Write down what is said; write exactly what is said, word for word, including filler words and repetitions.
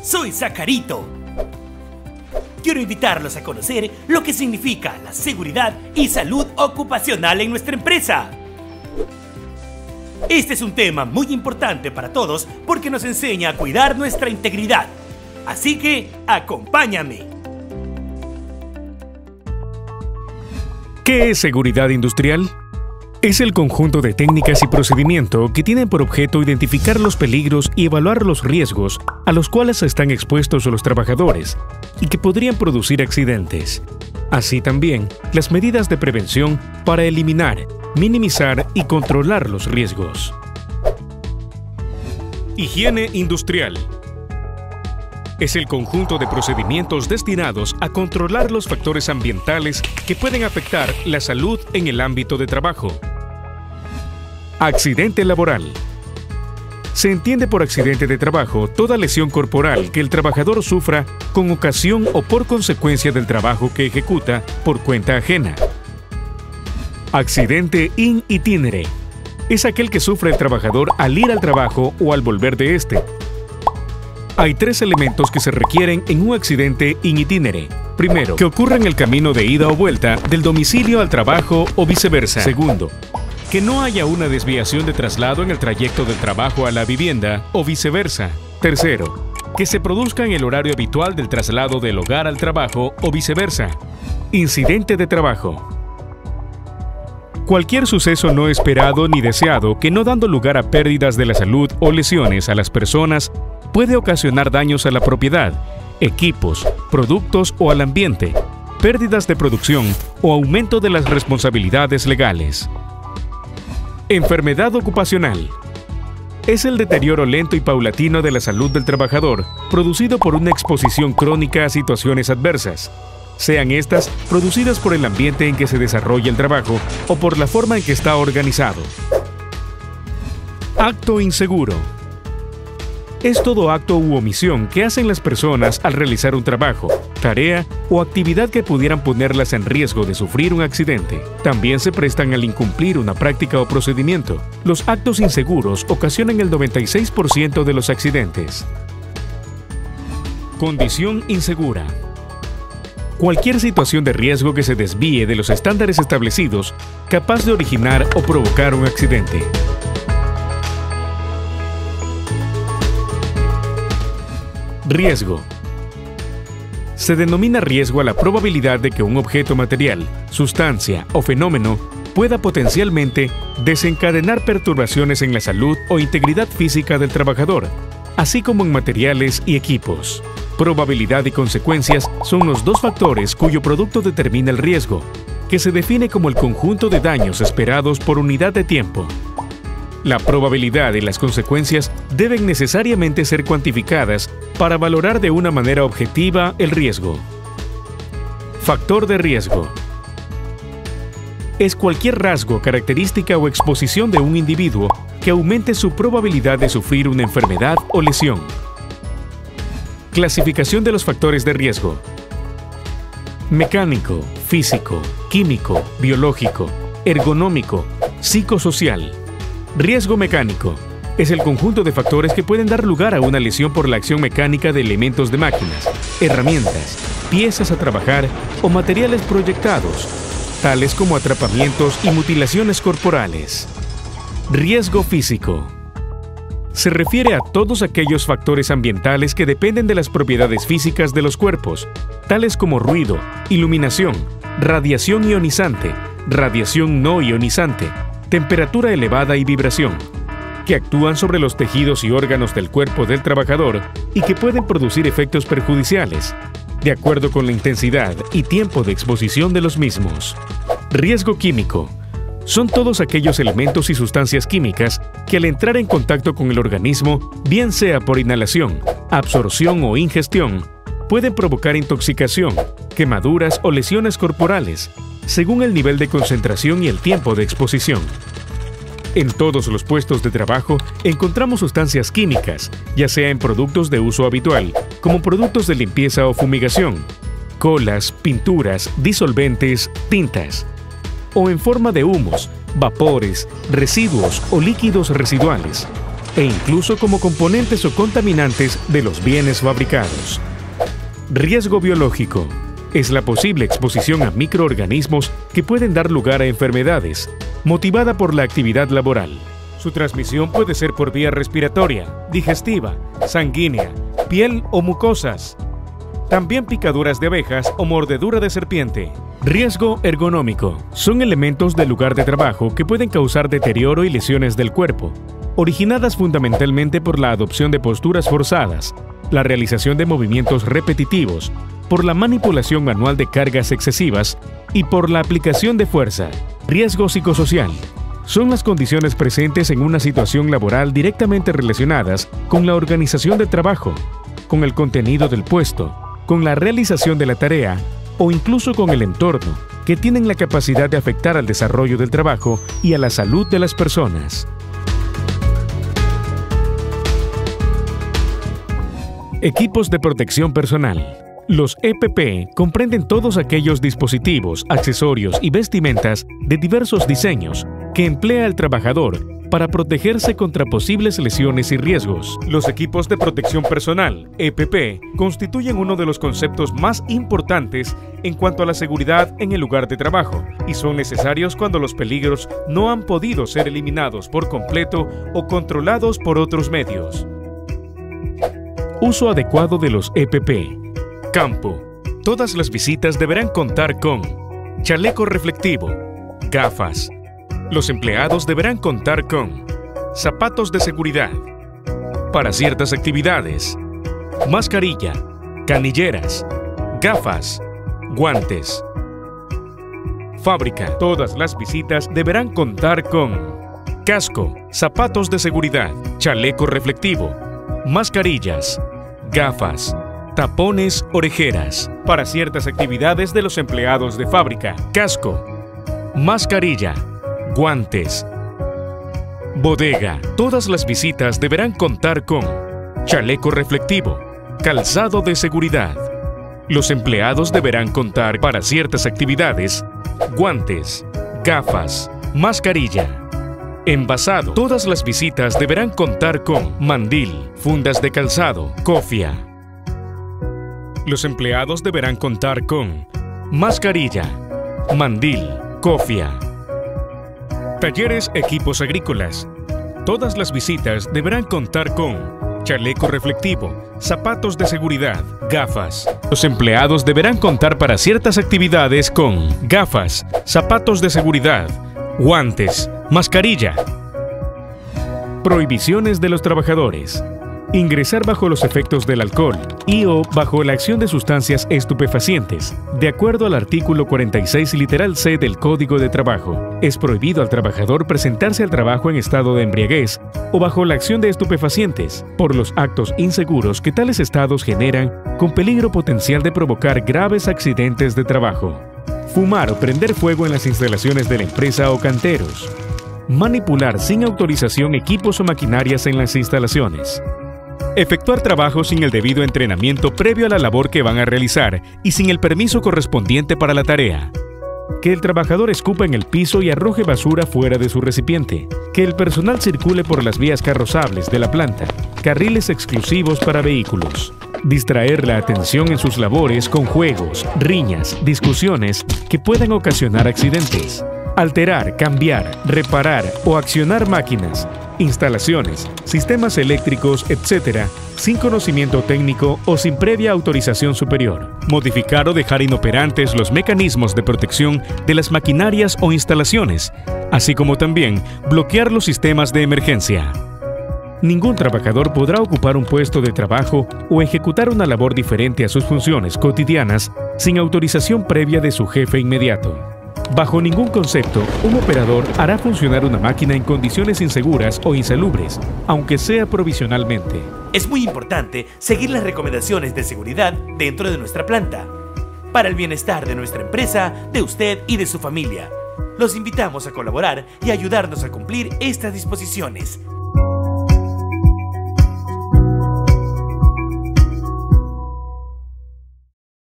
soy Sacarito. Quiero invitarlos a conocer lo que significa la seguridad y salud ocupacional en nuestra empresa. Este es un tema muy importante para todos porque nos enseña a cuidar nuestra integridad. Así que, acompáñame. ¿Qué es seguridad industrial? Es el conjunto de técnicas y procedimientos que tienen por objeto identificar los peligros y evaluar los riesgos a los cuales están expuestos los trabajadores y que podrían producir accidentes. Así también, las medidas de prevención para eliminar, minimizar y controlar los riesgos. Higiene industrial. Es el conjunto de procedimientos destinados a controlar los factores ambientales que pueden afectar la salud en el ámbito de trabajo. Accidente laboral. Se entiende por accidente de trabajo toda lesión corporal que el trabajador sufra con ocasión o por consecuencia del trabajo que ejecuta por cuenta ajena. Accidente in itinere. Es aquel que sufre el trabajador al ir al trabajo o al volver de este. Hay tres elementos que se requieren en un accidente in itinere. Primero, que ocurra en el camino de ida o vuelta del domicilio al trabajo o viceversa. Segundo, que no haya una desviación de traslado en el trayecto del trabajo a la vivienda o viceversa. Tercero, que se produzca en el horario habitual del traslado del hogar al trabajo o viceversa. Incidente de trabajo. Cualquier suceso no esperado ni deseado que no dando lugar a pérdidas de la salud o lesiones a las personas puede ocasionar daños a la propiedad, equipos, productos o al ambiente, pérdidas de producción o aumento de las responsabilidades legales. Enfermedad ocupacional. Es el deterioro lento y paulatino de la salud del trabajador, producido por una exposición crónica a situaciones adversas, sean estas producidas por el ambiente en que se desarrolla el trabajo o por la forma en que está organizado. Acto inseguro. Es todo acto u omisión que hacen las personas al realizar un trabajo, tarea o actividad que pudieran ponerlas en riesgo de sufrir un accidente. También se prestan al incumplir una práctica o procedimiento. Los actos inseguros ocasionan el noventa y seis por ciento de los accidentes. Condición insegura. Cualquier situación de riesgo que se desvíe de los estándares establecidos, capaz de originar o provocar un accidente. Riesgo. Se denomina riesgo a la probabilidad de que un objeto material, sustancia o fenómeno pueda potencialmente desencadenar perturbaciones en la salud o integridad física del trabajador, así como en materiales y equipos. Probabilidad y consecuencias son los dos factores cuyo producto determina el riesgo, que se define como el conjunto de daños esperados por unidad de tiempo. La probabilidad y las consecuencias deben necesariamente ser cuantificadas para valorar de una manera objetiva el riesgo. Factor de riesgo. Es cualquier rasgo, característica o exposición de un individuo que aumente su probabilidad de sufrir una enfermedad o lesión. Clasificación de los factores de riesgo. Mecánico, físico, químico, biológico, ergonómico, psicosocial. Riesgo mecánico. Es el conjunto de factores que pueden dar lugar a una lesión por la acción mecánica de elementos de máquinas, herramientas, piezas a trabajar o materiales proyectados, tales como atrapamientos y mutilaciones corporales. Riesgo físico. Se refiere a todos aquellos factores ambientales que dependen de las propiedades físicas de los cuerpos, tales como ruido, iluminación, radiación ionizante, radiación no ionizante, temperatura elevada y vibración, que actúan sobre los tejidos y órganos del cuerpo del trabajador y que pueden producir efectos perjudiciales, de acuerdo con la intensidad y tiempo de exposición de los mismos. Riesgo químico. Son todos aquellos elementos y sustancias químicas que al entrar en contacto con el organismo, bien sea por inhalación, absorción o ingestión, pueden provocar intoxicación, quemaduras o lesiones corporales, según el nivel de concentración y el tiempo de exposición. En todos los puestos de trabajo encontramos sustancias químicas, ya sea en productos de uso habitual, como productos de limpieza o fumigación, colas, pinturas, disolventes, tintas, o en forma de humos, vapores, residuos o líquidos residuales, e incluso como componentes o contaminantes de los bienes fabricados. Riesgo biológico es la posible exposición a microorganismos que pueden dar lugar a enfermedades, motivada por la actividad laboral. Su transmisión puede ser por vía respiratoria, digestiva, sanguínea, piel o mucosas. También picaduras de abejas o mordedura de serpiente. Riesgo ergonómico. Son elementos del lugar de trabajo que pueden causar deterioro y lesiones del cuerpo, originadas fundamentalmente por la adopción de posturas forzadas, la realización de movimientos repetitivos, por la manipulación manual de cargas excesivas y por la aplicación de fuerza. Riesgo psicosocial. Son las condiciones presentes en una situación laboral directamente relacionadas con la organización del trabajo, con el contenido del puesto, con la realización de la tarea o incluso con el entorno, que tienen la capacidad de afectar al desarrollo del trabajo y a la salud de las personas. Equipos de protección personal. Los E P P comprenden todos aquellos dispositivos, accesorios y vestimentas de diversos diseños que emplea el trabajador para protegerse contra posibles lesiones y riesgos. Los equipos de protección personal, E P P, constituyen uno de los conceptos más importantes en cuanto a la seguridad en el lugar de trabajo y son necesarios cuando los peligros no han podido ser eliminados por completo o controlados por otros medios. Uso adecuado de los E P P. Campo. Todas las visitas deberán contar con chaleco reflectivo, gafas. Los empleados deberán contar con zapatos de seguridad. Para ciertas actividades, mascarilla, canilleras, gafas, guantes. Fábrica. Todas las visitas deberán contar con casco, zapatos de seguridad, chaleco reflectivo, mascarillas, gafas, tapones, orejeras. Para ciertas actividades de los empleados de fábrica, casco, mascarilla, guantes. Bodega. Todas las visitas deberán contar con chaleco reflectivo, calzado de seguridad. Los empleados deberán contar para ciertas actividades, guantes, gafas, mascarilla. Envasado. Todas las visitas deberán contar con mandil, fundas de calzado, cofia. Los empleados deberán contar con mascarilla, mandil, cofia. Talleres, equipos agrícolas. Todas las visitas deberán contar con chaleco reflectivo, zapatos de seguridad, gafas. Los empleados deberán contar para ciertas actividades con gafas, zapatos de seguridad, guantes, mascarilla. Prohibiciones de los trabajadores. Ingresar bajo los efectos del alcohol y o bajo la acción de sustancias estupefacientes. De acuerdo al artículo cuarenta y seis literal C del Código de Trabajo, es prohibido al trabajador presentarse al trabajo en estado de embriaguez o bajo la acción de estupefacientes, por los actos inseguros que tales estados generan con peligro potencial de provocar graves accidentes de trabajo. Fumar o prender fuego en las instalaciones de la empresa o canteros. Manipular sin autorización equipos o maquinarias en las instalaciones. Efectuar trabajos sin el debido entrenamiento previo a la labor que van a realizar y sin el permiso correspondiente para la tarea. Que el trabajador escupa en el piso y arroje basura fuera de su recipiente. Que el personal circule por las vías carrozables de la planta, carriles exclusivos para vehículos. Distraer la atención en sus labores con juegos, riñas, discusiones que puedan ocasionar accidentes. Alterar, cambiar, reparar o accionar máquinas, instalaciones, sistemas eléctricos, etcétera, sin conocimiento técnico o sin previa autorización superior. Modificar o dejar inoperantes los mecanismos de protección de las maquinarias o instalaciones, así como también bloquear los sistemas de emergencia. Ningún trabajador podrá ocupar un puesto de trabajo o ejecutar una labor diferente a sus funciones cotidianas sin autorización previa de su jefe inmediato. Bajo ningún concepto, un operador hará funcionar una máquina en condiciones inseguras o insalubres, aunque sea provisionalmente. Es muy importante seguir las recomendaciones de seguridad dentro de nuestra planta, para el bienestar de nuestra empresa, de usted y de su familia. Los invitamos a colaborar y ayudarnos a cumplir estas disposiciones.